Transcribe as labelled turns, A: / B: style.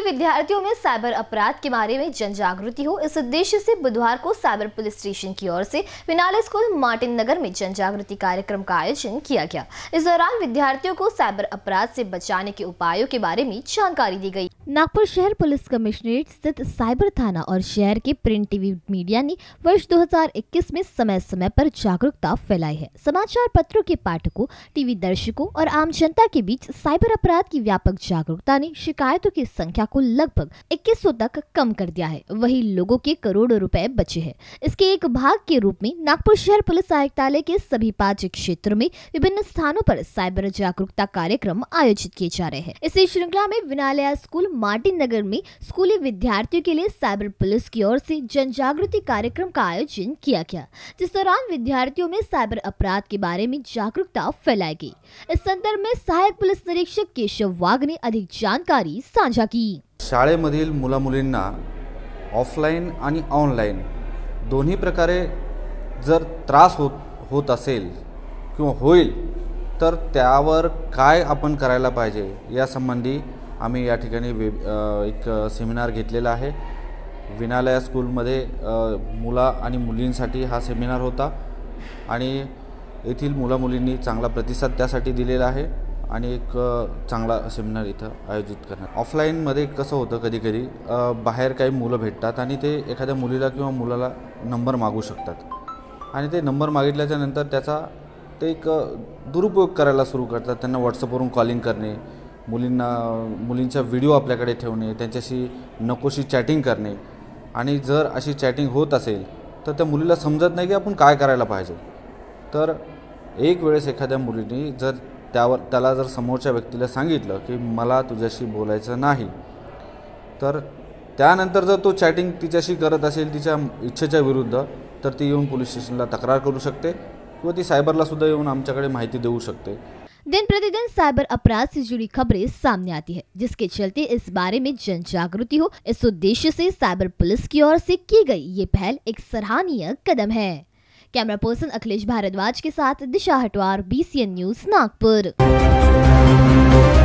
A: विद्यार्थियों में साइबर अपराध के बारे में जन जागृति हो, इस उद्देश्य से बुधवार को साइबर पुलिस स्टेशन की ओर से विनाले स्कूल मार्टिन नगर में जन जागृति कार्यक्रम का आयोजन किया गया। इस दौरान विद्यार्थियों को साइबर अपराध से बचाने के उपायों के बारे में जानकारी दी गई।
B: नागपुर शहर पुलिस कमिश्नरेट स्थित साइबर थाना और शहर के प्रिंट टीवी मीडिया ने वर्ष 2021 में समय समय पर जागरूकता फैलाई है। समाचार पत्रों के पाठकों, टीवी दर्शकों और आम जनता के बीच साइबर अपराध की व्यापक जागरूकता ने शिकायतों की संख्या को लगभग 2100 तक कम कर दिया है। वहीं लोगों के करोड़ों रुपए बचे हैं। इसके एक भाग के रूप में नागपुर शहर पुलिस आयुक्तालय के सभी 5 क्षेत्रों में विभिन्न स्थानों पर साइबर जागरूकता कार्यक्रम आयोजित किए जा रहे हैं। इसी श्रृंखला में विनाले स्कूल मार्टिन नगर में स्कूली विद्यार्थियों के लिए साइबर पुलिस की ओर से जन जागृति कार्यक्रम का आयोजन किया गया, जिस दौरान विद्यार्थियों में साइबर अपराध के बारे में जागरूकता फैलाई गई। इस संदर्भ में सहायक पुलिस निरीक्षक केशव वाघ ने अधिक जानकारी साझा की।
C: शाळेमधील मुला-मुलींना ऑफलाइन आणि ऑनलाइन दोन्ही प्रकारे जर त्रास होत असेल किंवा होईल तर त्यावर काय आपण करायला पाहिजे यासंबंधी आम्ही या ठिकाणी एक सेमिनार घेतलेला आहे। विनाले स्कूलमध्ये मुला आणि मुलींसाठी हा सेमिनार होता आणि येथील मुला-मुलींनी चांगला प्रतिसाद त्यासाठी दिलेला आहे आणि एक चांगला सेमिनार इथं आयोजित करण्यात। ऑफलाईनमध्ये कसं होतं, कधी-कधी बाहेर काही मुलं भेटतात आणि ते एखाद्या मुलीला किंवा मुलाला नंबर मागू शकतात आणि ते नंबर मागितल्याच्या नंतर त्याचा ते एक दुरुपयोग करायला सुरू करतात। त्यांना व्हॉट्सअपवरून कॉलिंग करणे, मुलींचा व्हिडिओ आपल्याकडे ठेवणे, त्यांच्याशी नकोशी चॅटिंग करणे आणि जर अशी चॅटिंग होत असेल तर त्या मुलीला समजत नाही की आपण काय करायला पाहिजे। तर एक वेळेस एखाद्या मुलीने जर त्याला जर समोरच्या व्यक्तीला सांगितलं की मला तुझ्याशी बोलायचं नाही, तर त्यानंतर जर तो चॅटिंग तिच्याशी करत असेल तिच्या इच्छेच्या विरुद्ध, तर ती येऊन पोलीस स्टेशनला तक्रार करू शकते किंवा ती सायबरला सुद्धा येऊन आमच्याकडे माहिती देऊ शकते।
B: दिन प्रतिदिन साइबर अपराध से जुड़ी खबरें सामने आती है, जिसके चलते इस बारे में जन जागृति हो, इस उद्देश्य से साइबर पुलिस की ओर से की गई ये पहल एक सराहनीय कदम है। कैमरा पर्सन अखिलेश भारद्वाज के साथ दिशा हटवार, BCN न्यूज नागपुर।